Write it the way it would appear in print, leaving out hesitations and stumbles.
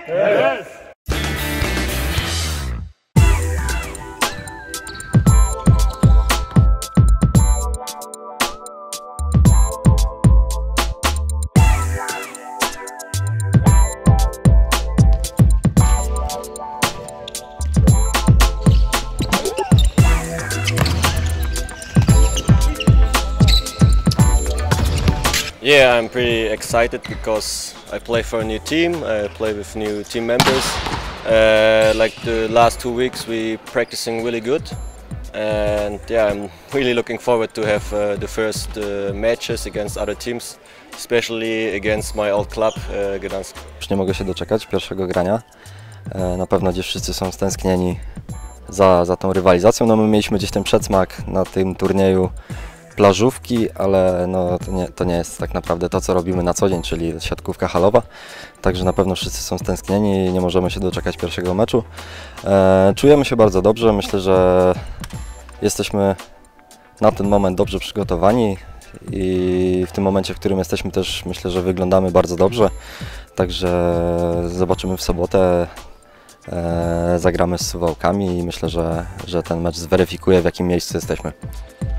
Yes! Yeah, I'm pretty excited because I play for a new team, I play with new team members. Like the last 2 weeks we practicing really good, and yeah, I'm really looking forward to have the first matches against other teams, especially against my old club, Gdansk. Już nie mogę się doczekać pierwszego grania. Na pewno gdzieś wszyscy są stęsknieni za tą rywalizacją. No my mieliśmy gdzieś ten przedsmak na tym turnieju plażówki, ale no, to nie jest tak naprawdę to, co robimy na co dzień, czyli siatkówka halowa. Także na pewno wszyscy są stęsknieni i nie możemy się doczekać pierwszego meczu. Czujemy się bardzo dobrze, myślę, że jesteśmy na ten moment dobrze przygotowani i w tym momencie, w którym jesteśmy, też myślę, że wyglądamy bardzo dobrze. Także zobaczymy w sobotę, zagramy z Suwałkami i myślę, że ten mecz zweryfikuje, w jakim miejscu jesteśmy.